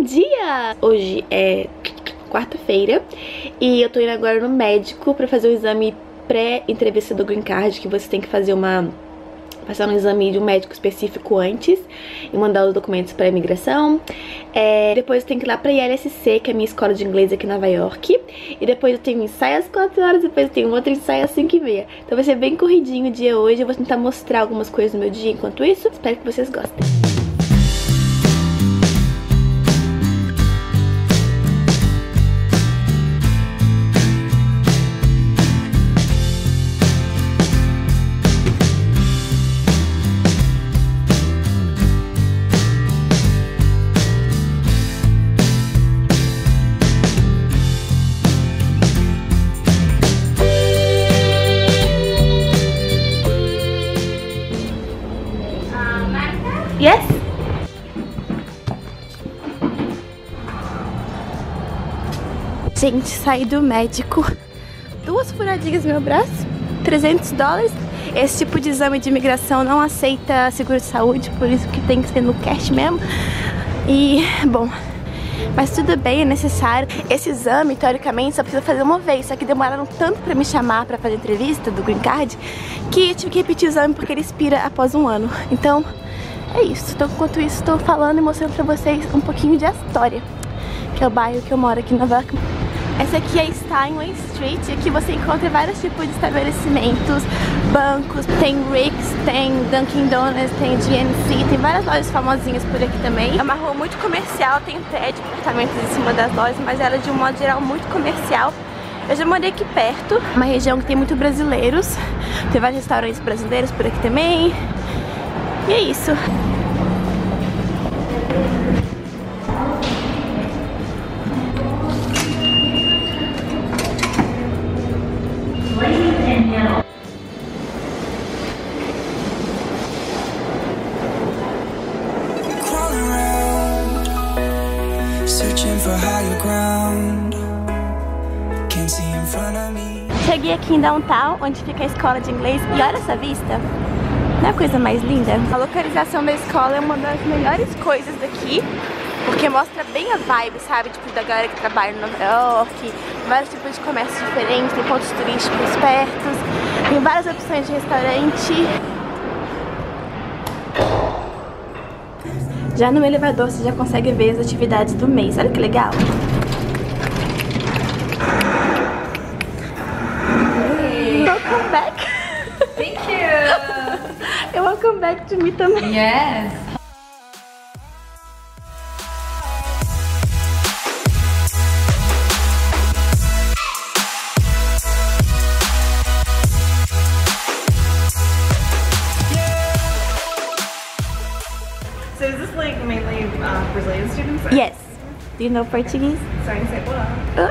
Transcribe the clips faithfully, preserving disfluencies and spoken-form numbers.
dia! Hoje é quarta-feira e eu tô indo agora no médico pra fazer o exame pré-entrevista do Green Card, que você tem que fazer uma... passar um exame de um médico específico antes e mandar os documentos pra imigração. É, depois eu tenho que ir lá pra I L S C, que é a minha escola de inglês aqui em Nova York. E depois eu tenho um ensaio às quatro horas, depois eu tenho outro ensaio às cinco e meia. Então vai ser bem corridinho o dia hoje. Eu vou tentar mostrar algumas coisas do meu dia enquanto isso. Espero que vocês gostem. Yes? Gente, saí do médico. Duas furadinhas no meu braço, trezentos dólares. Esse tipo de exame de imigração não aceita seguro de saúde, por isso que tem que ser no cash mesmo. E, bom, mas tudo bem, é necessário. Esse exame, teoricamente, só precisa fazer uma vez. Só que demoraram tanto pra me chamar pra fazer entrevista do Green Card que eu tive que repetir o exame porque ele expira após um ano. Então... é isso, então enquanto isso estou falando e mostrando pra vocês um pouquinho de Astoria, que é o bairro que eu moro aqui em Nova York. Essa aqui é Steinway Street, aqui você encontra vários tipos de estabelecimentos, bancos, tem Rick's, tem Dunkin' Donuts, tem G N C, tem várias lojas famosinhas por aqui também. É uma rua muito comercial, tem prédio, apartamentos em cima das lojas, mas ela é de um modo geral muito comercial. Eu já morei aqui perto, uma região que tem muito brasileiros, tem vários restaurantes brasileiros por aqui também. E é isso. Cheguei aqui em Downtown, onde fica a escola de inglês, e olha essa vista. Não é a coisa mais linda? A localização da escola é uma das melhores coisas daqui, porque mostra bem a vibe, sabe? Tipo, da galera que trabalha em Nova York, vários tipos de comércio diferentes, tem pontos turísticos perto, tem várias opções de restaurante. Já no elevador você já consegue ver as atividades do mês, olha que legal! Welcome back! Thank you! Welcome back to me também. Yes! So is this like mainly uh, Brazilian students? Yes. Do you know Portuguese? Sorry to say hello.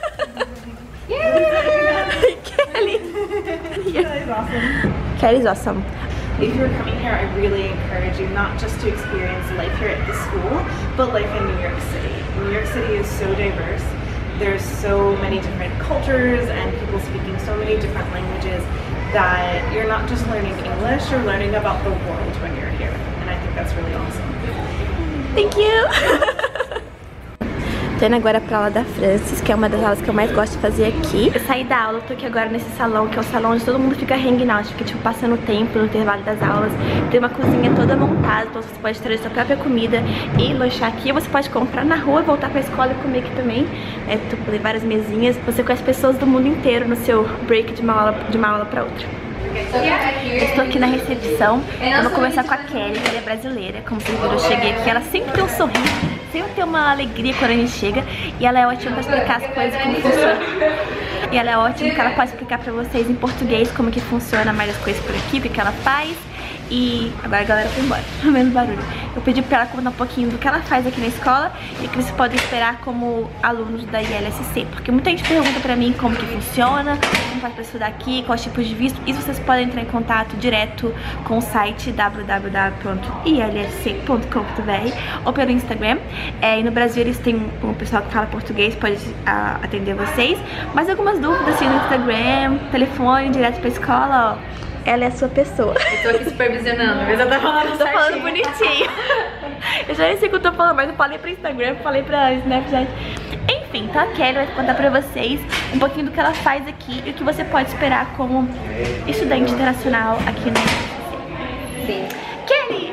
Kelly! Kelly's awesome. Kelly's awesome. If you're coming here, I really encourage you not just to experience life here at the school, but life in New York City. New York City is so diverse. There's so many different cultures and people speaking so many different languages that you're not just learning English, you're learning about the world when you're here. And I think that's really awesome. Thank you! Tô indo agora pra aula da Francis, que é uma das aulas que eu mais gosto de fazer aqui. Eu saí da aula, tô aqui agora nesse salão, que é o salão onde todo mundo fica hanging out, fica tipo passando tempo no intervalo das aulas. Tem uma cozinha toda montada, então você pode trazer sua própria comida e lanchar aqui. Você pode comprar na rua, voltar pra escola e comer aqui também. É, tu tem várias mesinhas, você conhece pessoas do mundo inteiro no seu break de uma aula, de uma aula pra outra. Eu estou aqui na recepção, eu vou conversar com a Kelly, que ela é brasileira. Como vocês viram, eu cheguei aqui, ela sempre tem um sorriso, sempre tem uma alegria quando a gente chega. E ela é ótima para explicar as coisas, como funciona. E ela é ótima porque ela pode explicar pra vocês em português como que funciona mais as coisas por aqui, o que ela faz. E agora a galera foi embora, tá vendo barulho. Eu pedi pra ela contar um pouquinho do que ela faz aqui na escola e o que vocês podem esperar como alunos da I L S C. Porque muita gente pergunta pra mim como que funciona, como faz pra estudar aqui, quais tipos de visto. E vocês podem entrar em contato direto com o site w w w ponto i l s c ponto com ponto b r ou pelo Instagram. É, e no Brasil eles têm um pessoal que fala português, pode a, atender vocês. Mas algumas dúvidas assim no Instagram, telefone, direto pra escola, ó. Ela é a sua pessoa. Eu tô aqui supervisionando, mas eu tô falando Tô falando bonitinho. Eu já nem sei o que eu tô falando, mas eu falei pra Instagram, falei pra Snapchat. Enfim, então a Kelly vai contar pra vocês um pouquinho do que ela faz aqui e o que você pode esperar como estudante internacional aqui na U F C. Sim. Kelly!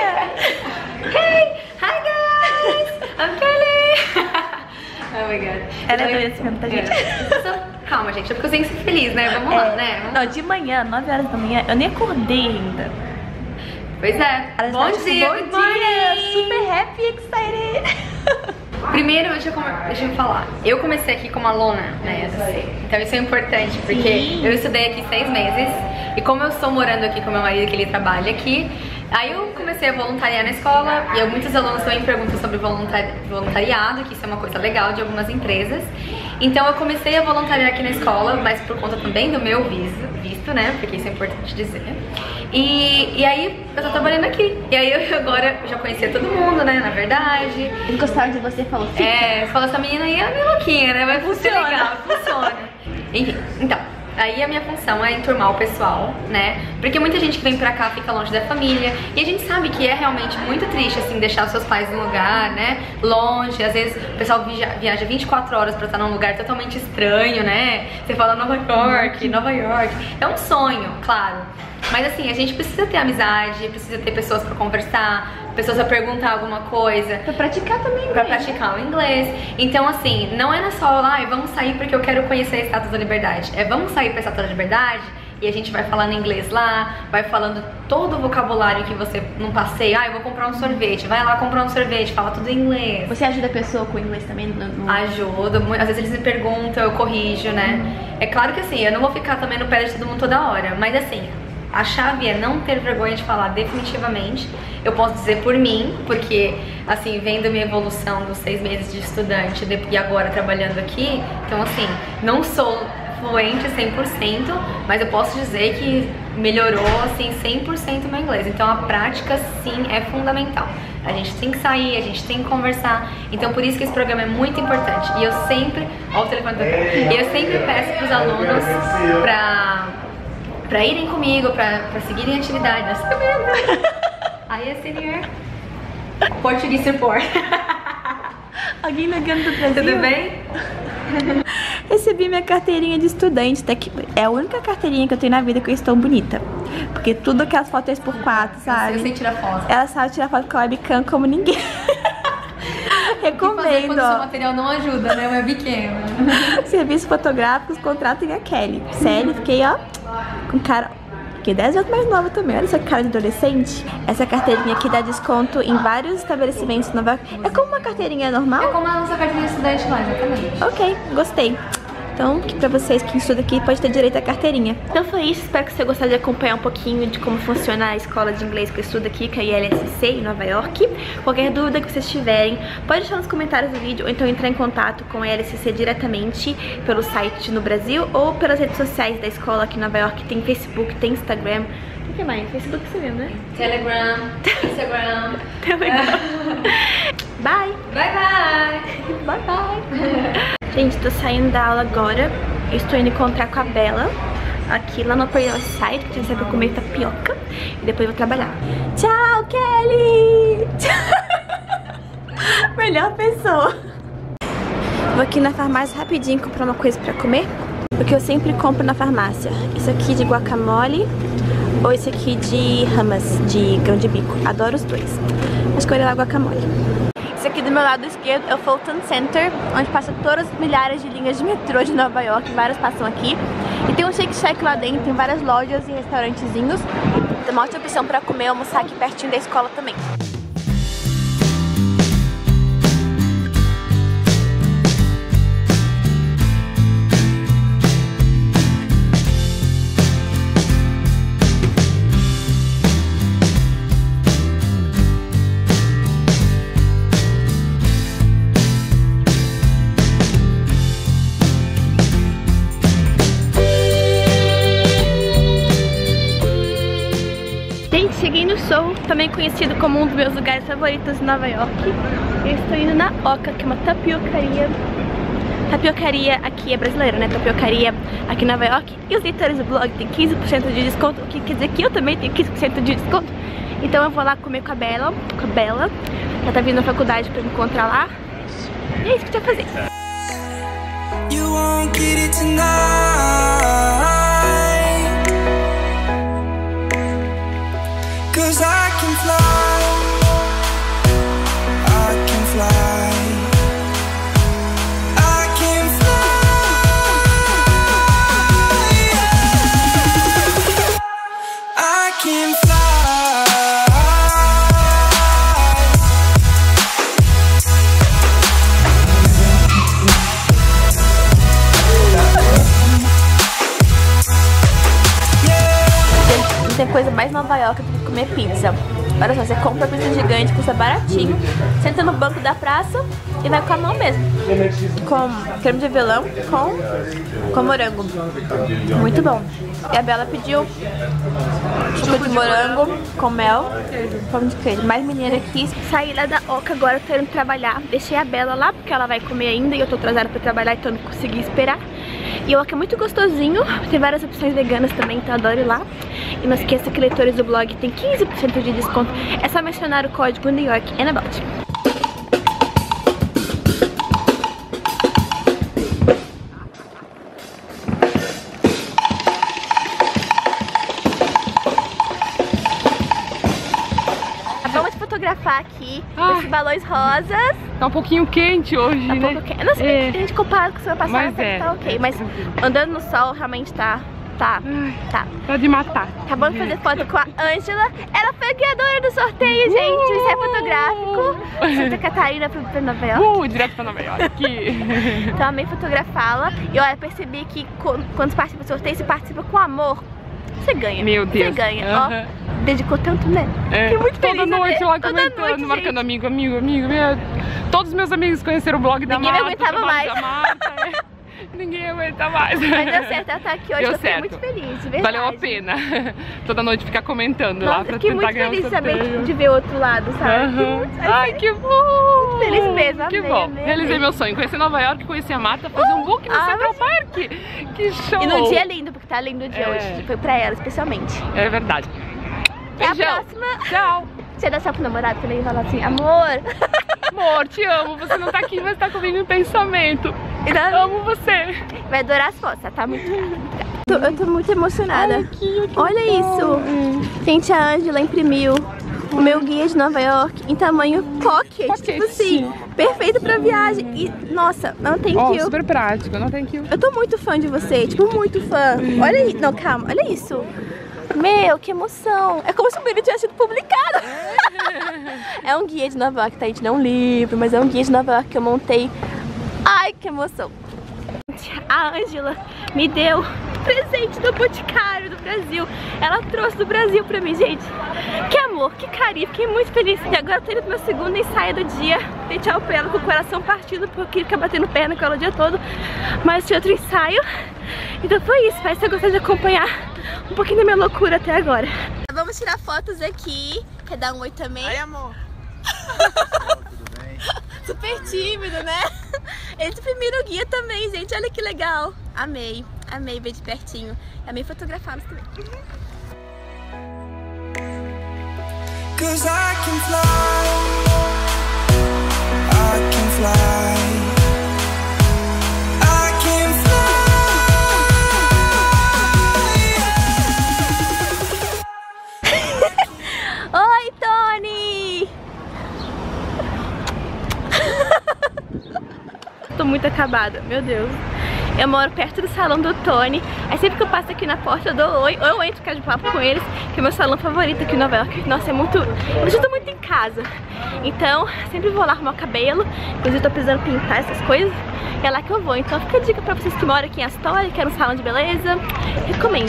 Hey! Hi guys! I'm Kelly! Oh my god. Ela é doida assim mesmo, tá, gente? É. Calma, gente, é porque eu tenho que ser feliz, né? Vamos lá, É. né? Vamos Não, lá. de manhã, nove horas da manhã, eu nem acordei ainda. Pois é. Ela Bom está, tipo, dia, bom good dia! morning! Super happy, excited! Primeiro, deixa eu, come- deixa eu falar. Eu comecei aqui como aluna na E S C. Então isso é importante, porque Sim. eu estudei aqui seis meses. E como eu estou morando aqui com meu marido, que ele trabalha aqui, aí eu comecei a voluntariar na escola. E eu, muitos alunos também perguntam sobre voluntari- voluntariado, que isso é uma coisa legal de algumas empresas. Então eu comecei a voluntariar aqui na escola, mas por conta também do meu visto, visto, né? Porque isso é importante dizer. E, e aí eu tô trabalhando aqui. E aí eu agora já conhecia todo mundo, né? Na verdade. Eles gostaram de você, falou, fica. É, você falou, essa menina aí é meio louquinha, né? Vai funcionar legal, funciona. Enfim, então, aí a minha função é enturmar o pessoal, né? Porque muita gente que vem pra cá fica longe da família. E a gente sabe que é realmente muito triste, assim, deixar os seus pais num lugar, né? Longe, às vezes o pessoal viaja, viaja vinte e quatro horas pra estar num lugar totalmente estranho, né? Você fala Nova York, Nova York. É um sonho, claro. Mas assim, a gente precisa ter amizade, precisa ter pessoas pra conversar, pessoas pra perguntar alguma coisa. Pra praticar também, Pra né? praticar o inglês. Então assim, não é só lá, ah, vamos sair porque eu quero conhecer a Estátua da Liberdade. É vamos sair pra Estátua da Liberdade e a gente vai falando inglês lá, vai falando todo o vocabulário que você não passeia. Ah, eu vou comprar um sorvete, vai lá comprar um sorvete, fala tudo em inglês. Você ajuda a pessoa com o inglês também? No, no... Ajuda, mu- às vezes eles me perguntam, eu corrijo, né? É claro que assim, eu não vou ficar também no pé de todo mundo toda hora, mas assim, a chave é não ter vergonha de falar definitivamente. Eu posso dizer por mim, porque assim, vendo minha evolução dos seis meses de estudante de- e agora trabalhando aqui, então assim, não sou fluente cem por cento, mas eu posso dizer que melhorou assim cem por cento o meu inglês. Então a prática sim é fundamental. A gente tem que sair, a gente tem que conversar. Então por isso que esse programa é muito importante. E eu sempre, ó o telefone tocando. E eu sempre peço pros alunos pra pra irem comigo, pra, pra seguirem a atividade. Nós também. Aí é senior. Portuguese support. Alguém ligando do Brasil? Tudo bem? Recebi minha carteirinha de estudante, tá aqui. É a única carteirinha que eu tenho na vida que eu estou bonita. Porque tudo aquelas fotos três por quatro, sabe? Eu sei tirar foto. Ela sabe tirar foto com a webcam como ninguém. Recomendo, quando o seu ó. material não ajuda, né? Webcam. Serviços fotográficos, contratem a Kelly. Sério, fiquei, ó, com cara... Fiquei dez anos mais nova também. Olha essa cara de adolescente. Essa carteirinha aqui dá desconto em vários estabelecimentos Nova York. É como uma carteirinha É normal? como a nossa carteirinha de estudante lá, exatamente. Ok, gostei. Então, que pra vocês que estudam aqui, pode ter direito à carteirinha. Então foi isso, espero que você gostasse de acompanhar um pouquinho de como funciona a escola de inglês que eu estudo aqui, que é a I L S C, em Nova York. Qualquer dúvida que vocês tiverem, pode deixar nos comentários do vídeo, ou então entrar em contato com a I L S C diretamente pelo site no Brasil, ou pelas redes sociais da escola aqui em Nova York. Tem Facebook, tem Instagram. O que mais? Facebook você mesmo, né? Telegram, Instagram. Telegram. Bye! Bye, bye! Bye, bye! Gente, tô saindo da aula agora. Eu estou indo encontrar com a Bela aqui lá no Upper East Side, que a gente vai comer tapioca e depois eu vou trabalhar. Tchau, Kelly! Melhor pessoa. Vou aqui na farmácia rapidinho comprar uma coisa pra comer, porque eu sempre compro na farmácia. Isso aqui de guacamole ou esse aqui de hummus, de grão de bico. Adoro os dois. Vou escolher lá guacamole. Esse aqui do meu lado esquerdo é o Fulton Center, onde passa todas as milhares de linhas de metrô de Nova York, várias passam aqui. E tem um Shake Shack lá dentro, tem várias lojas e restaurantezinhos. Tem uma ótima opção pra comer e almoçar aqui pertinho da escola também. Cheguei no Soho, também conhecido como um dos meus lugares favoritos em Nova York. Eu estou indo na Oca, que é uma tapiocaria. Tapiocaria aqui é brasileira, né? Tapiocaria aqui em Nova York. E os leitores do blog têm quinze por cento de desconto, o que quer dizer que eu também tenho quinze por cento de desconto. Então eu vou lá comer com a Bela, com a Bela. Ela tá vindo na faculdade pra me encontrar lá. E é isso que eu tinha que fazer. You won't get it tonight, 'cause I can fly, I can fly, I can fly, I can fly. Tem coisa mais Nova York do que comer pizza. Olha só, você compra pizza gigante, custa baratinho, senta no banco da praça e vai com a mão mesmo. Com creme de avelã, com, com morango. Muito bom. E a Bela pediu suco de morango com mel, pão de queijo. Mais mineira aqui. Saí lá da Oca, agora eu tô indo trabalhar. Deixei a Bela lá porque ela vai comer ainda e eu tô atrasada pra trabalhar, então não consegui esperar. E o Oca é muito gostosinho, tem várias opções veganas também, então adoro ir lá. E não esqueça que leitores do blog tem quinze por cento de desconto. É só mencionar o código New York and About. Vamos fotografar aqui ah. esses balões rosas. Tá um pouquinho quente hoje, tá um né? Pouco quente. Não sei é. se a gente comparado com a semana passada, mas é. tá ok. Mas andando no sol realmente tá... Tá, tá. Tá de matar. Acabamos de fazer foto com a Ângela. Ela foi a ganhadora do sorteio, uh! gente. Isso é fotográfico. Santa Catarina pra, pra Nova York. Uh, direto pra Nova York. Então amei fotografá-la. E olha, percebi que quando você participa do sorteio, você participa com amor. Você ganha. Meu Deus. Você ganha, uhum. ó. Dedicou tanto, né? É. Fiquei muito Toda feliz. noite lá Toda comentando, noite, marcando gente. amigo, amigo, amigo. Meu... Todos os meus amigos conheceram o blog da Ninguém Marta. Ninguém me aguentava mais. Da Marta, é. Ninguém aguenta mais. Mas deu certo, ela tá aqui hoje, deu eu certo. fiquei muito feliz, de verdade. Valeu a pena. Toda noite ficar comentando. Nossa, lá pra fiquei tentar muito ganhar feliz um também de ver o outro lado, sabe? Uhum. Muito... Ai, que bom! Muito feliz mesmo, amei, Que bom. amei, Realizei amei. meu sonho. Conheci Nova York, conheci a Marta, fazer um book no ah, Central mas... Park. Que show! E no dia lindo, porque tá lindo o dia é. hoje. Foi pra ela, especialmente. É verdade. Até Beijão. a próxima. Tchau. Você dá só pro namorado também e falar assim, amor. Amor, te amo. Você não tá aqui, mas tá comigo em pensamento. Então, amo você. Vai adorar as fotos, tá muito... Eu tô muito emocionada. Ai, que, que Olha bom. isso. Gente, a Ângela imprimiu o meu guia de Nova York em tamanho pocket. pocket. Tipo assim, perfeito pra viagem. E, nossa, não tem oh, que... super prático, não tem que... Eu tô muito fã de você, tipo, muito fã. Olha isso. Não, calma, olha isso. Meu, que emoção. É como se o vídeo tivesse sido publicado. É um guia de Nova York, tá? A gente não é um livro, mas é um guia de Nova York que eu montei. Ai, que emoção. A Ângela me deu presente do Boticário do Brasil. Ela trouxe do Brasil pra mim, gente. Que amor, que carinho, fiquei muito feliz. E agora eu tô indo pro meu segundo ensaio do dia. Dei tchau pra ela com o coração partido, porque eu queria ficar batendo perna com ela o dia todo. Mas tinha outro ensaio. Então foi isso, espero que você gostou de acompanhar um pouquinho da minha loucura até agora. Vamos tirar fotos aqui. Quer dar um oi também? Oi, amor. Tudo bem? Super tímido, né? Eles imprimiram o guia também, gente. Olha que legal. Amei, amei ver de pertinho. Amei fotografá-los também. 'Cause I can fly, I can fly. Oi, Tony! Tô muito acabada, meu Deus. Eu moro perto do salão do Tony. Aí sempre que eu passo aqui na porta eu dou oi. Ou eu entro ficar de papo com eles, que é o meu salão favorito aqui em Nova York. Nossa, é muito... Eu me sinto muito em casa. Então, sempre vou lá arrumar o cabelo. Inclusive tô precisando pintar essas coisas. E é lá que eu vou. Então fica a dica pra vocês que moram aqui em Astoria, que é um salão de beleza. Recomendo.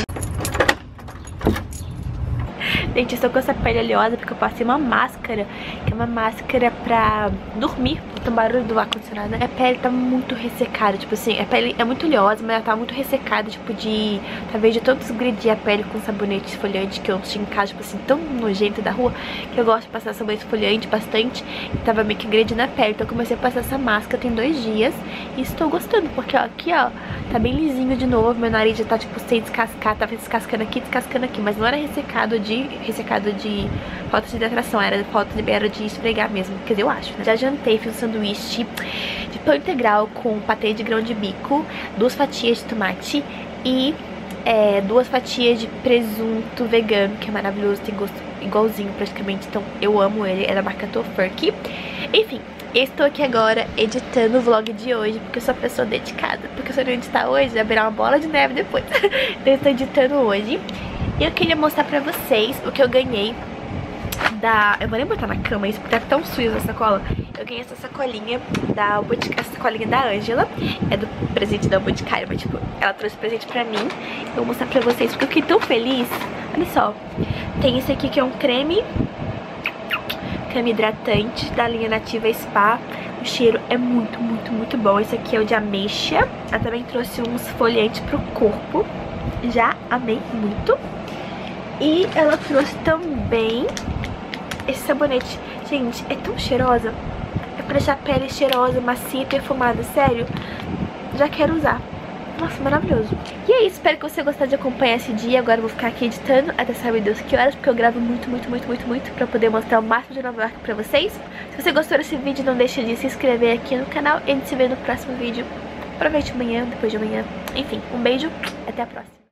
Gente, eu estou com essa pele oleosa porque eu passei uma máscara, que é uma máscara pra dormir, tem barulho do ar-condicionado. A pele tá muito ressecada, tipo assim, a pele é muito oleosa, mas ela tá muito ressecada, tipo de... Talvez de tanto desgredir a pele com sabonete esfoliante que eu tinha em casa, tipo assim, tão nojento da rua, que eu gosto de passar sabonete esfoliante bastante, e tava meio que agredindo a pele. Então eu comecei a passar essa máscara tem dois dias, e estou gostando, porque ó, aqui ó, tá bem lisinho de novo, meu nariz já tá tipo sem descascar, tava descascando aqui, descascando aqui, mas não era ressecado de... ressecado de falta de hidratação, era falta de, era de esfregar mesmo, quer dizer, eu acho, né? Já jantei, fiz um sanduíche de pão integral com patê de grão de bico, duas fatias de tomate e é, duas fatias de presunto vegano, que é maravilhoso, tem gosto igualzinho praticamente, então eu amo ele, é da marca Tofurky. Enfim, eu estou aqui agora editando o vlog de hoje, porque eu sou uma pessoa dedicada, porque se eu não editar hoje, vai virar uma bola de neve depois. Então eu estou editando hoje, e eu queria mostrar pra vocês o que eu ganhei da... Eu vou nem botar na cama isso, porque tá tão sujo essa sacola. Eu ganhei essa sacolinha da Boticário, essa sacolinha da Ângela, é do presente da Boticário, mas tipo, ela trouxe presente pra mim. Eu vou mostrar pra vocês, porque eu fiquei tão feliz. Olha só, tem esse aqui que é um creme, creme hidratante da linha Nativa Spa. O cheiro é muito, muito, muito bom. Esse aqui é o de ameixa. Ela também trouxe uns esfoliantes pro corpo, já amei muito. E ela trouxe também esse sabonete. Gente, é tão cheirosa. É pra deixar a pele cheirosa, macia e perfumada. Sério, já quero usar. Nossa, maravilhoso. E é isso, espero que você gostasse de acompanhar esse dia. Agora eu vou ficar aqui editando até saber Deus que horas, porque eu gravo muito, muito, muito, muito, muito pra poder mostrar o máximo de Nova York pra vocês. Se você gostou desse vídeo, não deixe de se inscrever aqui no canal. E a gente se vê no próximo vídeo. Aproveite amanhã, depois de amanhã. Enfim, um beijo, até a próxima.